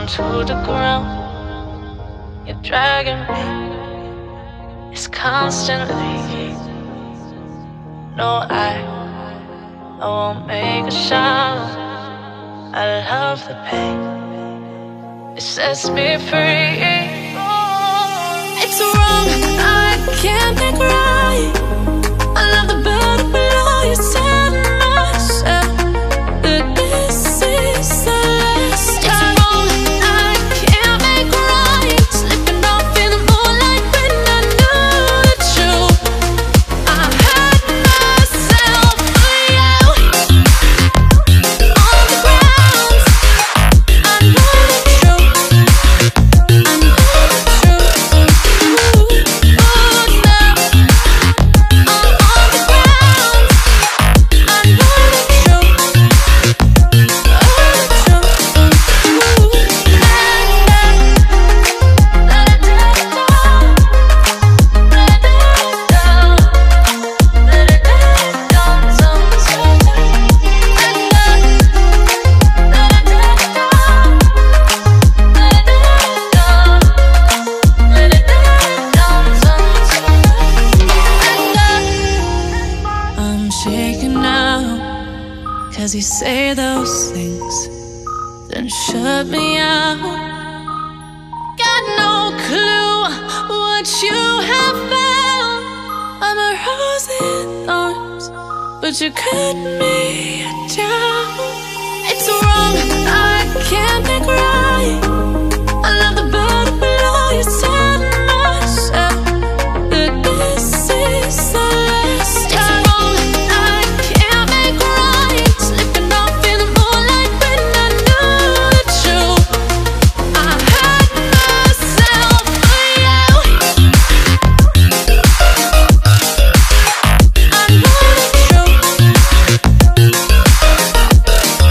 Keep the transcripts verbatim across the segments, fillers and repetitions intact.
down to the ground. You're dragging me, it's constantly. No, I, I won't make a sound. I love the pain, it sets me free. It's wrong, I can't think right. I love the bird below you, tell myself that this is the last time. It's wrong, I can't make right. Slipping off in the moonlight when I knew the truth. I hurt myself for you. On the ground, I know the truth. I know the truth. Ooh, oh no. I'm on the ground, I know the truth. Oh, the truth. Ooh, let it down, let it down, let it down, sometimes. Let it down, let it down, let it down, sometimes. I'm shaking now, 'cause you say those things, then shut me out. Got no clue what you have found. I'm a rose in thorns, but you cut me down. It's wrong, I can't think right. I love the bird below you, tell myself that this is the last time. It's wrong, I can't make right. Slipping off in the moonlight when I knew the truth. I hurt myself for you. I know the truth.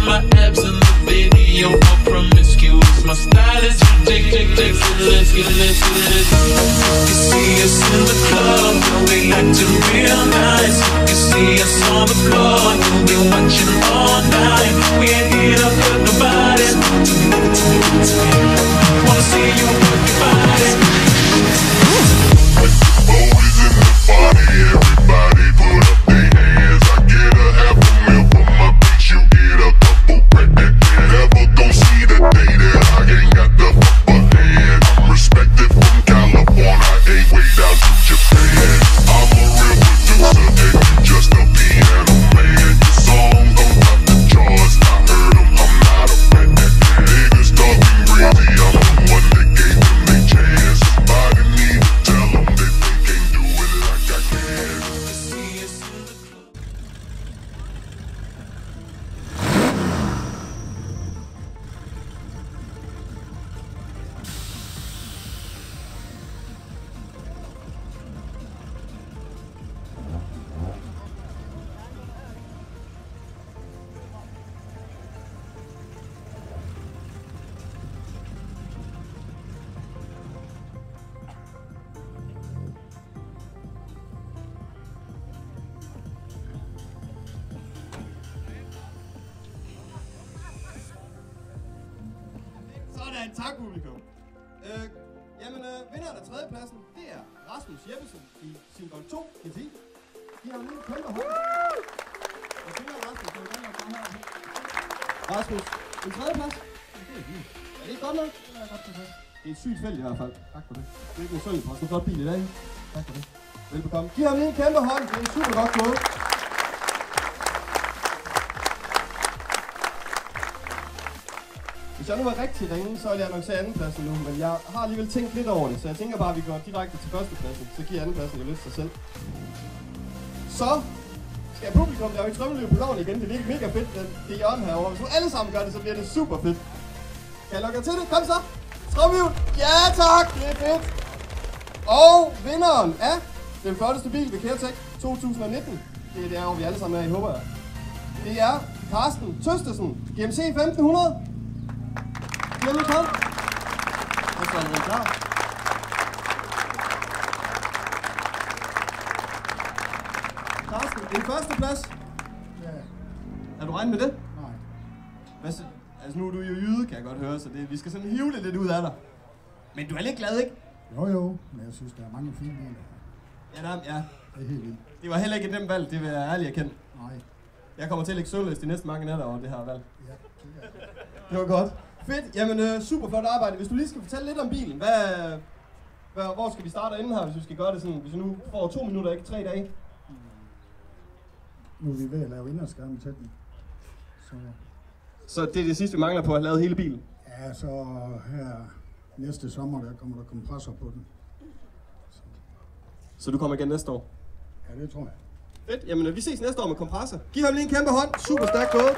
my abs in the video are promiscuous. My style is ridiculous. You see us in the club, we acting real nice. You see us on the floor, you'll be watching all night. We ain't here to hurt nobody. Wanna see you work your body. Boys in the party, everybody put up their hands. I get a half a mil for my bitch, you get a couple grand. Never gon' see the day that I ain't got the upper hand. I'm respected from California, ain't way down to Japan. I'm a real producer, and you just a piano man. Your songs don't top the charts, I heard them, I'm not a fan. Niggas talking crazy, I'm the one that gave them their chance. Somebody need to tell them that they can't do it like I can. Sådan, tak publikum. Øh, jamen, øh, vinderen af tredjepladsen, det er Rasmus Jeppesen i Single to G T. De har lige en kæmpe hånd. Og så er Rasmus, der vil gerne komme her. Rasmus, en tredjeplads? Det er fint. Er det ikke godt nok? Det er godt tilfælde. Det er et sygt felt i hvert fald. Tak for det. Det er ikke en sølv på sådan en flot bil i dag. Tak for det. Velbekomme. Giv ham lige en kæmpe hånd. Det er super godt gået. Hvis jeg nu var rigtig ringe, så ville jeg annoncere andenpladsen nu, men jeg har alligevel tænkt lidt over det, så jeg tænker bare, at vi går direkte til førstepladsen, så giver andenpladsen jo lidt sig selv. Så skal publikum lave et trømmeløb på loven igen, det er mega fedt, det, det hjørne herovre. Hvis nu alle sammen gør det, så bliver det super fedt. Kan jeg lukke jer til det? Kom så! Trømmeløb! Ja tak, det er fedt! Og vinderen af den flotteste bil ved CareTech to tusind nitten, det er det år, vi alle sammen er i, håber jeg. Det er Carsten Tøstesen, G M C femten hundrede. Hjemme kom. Og så er den klar. Carsten, din første plads. Ja. Er du regnet med det? Nej. Hvad så? Altså nu er du jo jyde, kan jeg godt høre, så det, vi skal sådan hive det lidt ud af dig. Men du er lidt glad, ikke? Jo jo, men jeg synes, der er mange fine biler. Ja, der, ja. Det er helt vildt. Det var heller ikke et nemt valg, det vil jeg ærligt erkende. Nej. Jeg kommer til at lægge søvnløs de næste mange nætter over det her valg. Ja, det er det. Det var godt. Fedt. Jamen, øh, super flot arbejde. Hvis du lige skal fortælle lidt om bilen, hvad, hvad, hvor skal vi starte inden her, hvis vi skal gøre det sådan, hvis vi nu får to minutter, ikke tre dage? Nu er vi ved at lave indholdsskærmen til den. Så, Så det er det sidste, vi mangler på at have lavet hele bilen? ja, så her næste sommer, der kommer der kompressor på den. Så, Så du kommer igen næste år? ja, det tror jeg. Fedt. Jamen, vi ses næste år med kompressor. Giv ham lige en kæmpe hånd. Super stærkt gået.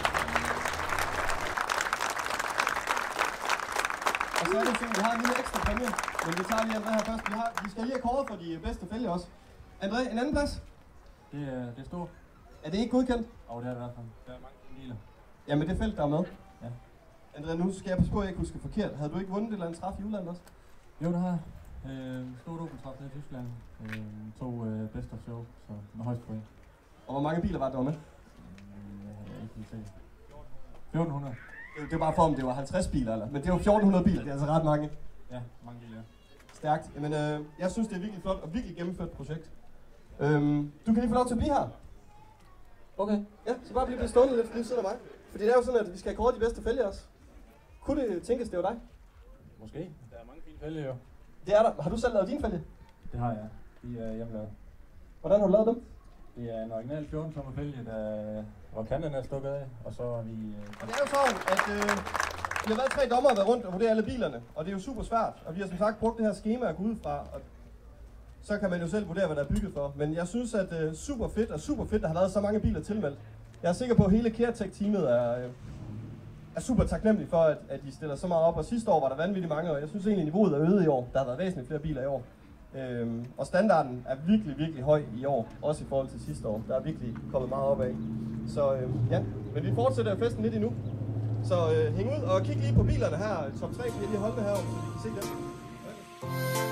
Og så er det sådan, vi har en lille ekstra præmie, men vi tager lige André her først. Vi, har, vi skal lige have kåret for de bedste fælge også. André, en anden plads? Det er, det er stort. Er det ikke godkendt? Og det er det i hvert fald. Der er mange biler. Jamen det felt, der er med. Ja. André, nu skal jeg passe på, at jeg ikke husker forkert. Havde du ikke vundet et eller andet træf i udlandet også? Jo, det har jeg. Øh, stort Opel-træf i Tyskland. Øh, to øh, best of show, så med højst point. Og hvor mange biler var der med? Øh, jeg havde ikke lige set. fjorten hundrede. Det, det var bare for, om det var halvtreds biler, eller? Men det var fjorten hundrede biler, det er altså ret mange. Ja, mange biler. Stærkt. Jamen, øh, jeg synes, det er virkelig flot og virkelig gennemført projekt. Øhm, du kan lige få lov til at blive her. Okay. Ja, så bare blive stående lidt lige siden af mig. Fordi det er jo sådan, at vi skal have kåret de bedste fælge også. Kunne det tænkes, det var dig? Måske. Der er mange fine fælge jo. Det er der. Har du selv lavet din fælge? Det har jeg. De er hjemmelavet. Hvordan har du lavet dem? Det er en original fjorten tommer fælge, der, hvor kanterne er stukket af, og så er vi... Øh, Og det er jo sådan, at øh, vi har været tre dommere været rundt og vurdere alle bilerne, og det er jo super svært. Og vi har som sagt brugt det her schema at gå ud fra, og så kan man jo selv vurdere, hvad der er bygget for. Men jeg synes, at øh, super fedt og super fedt, der har været så mange biler tilmeldt. Jeg er sikker på, at hele CareTech-teamet er, øh, er super taknemmelig for, at, at de stiller så meget op. Og sidste år var der vanvittigt mange, og jeg synes egentlig, at niveauet er øget i år. Der har været væsentligt flere biler i år. Øhm, og standarden er virkelig, virkelig høj i år, også i forhold til sidste år. Der er virkelig kommet meget op af. Så øhm, ja, men vi fortsætter festen lidt endnu. Så øh, hæng ud og kig lige på bilerne her, top tre, kan jeg lige holde det her, så vi kan se dem. Okay.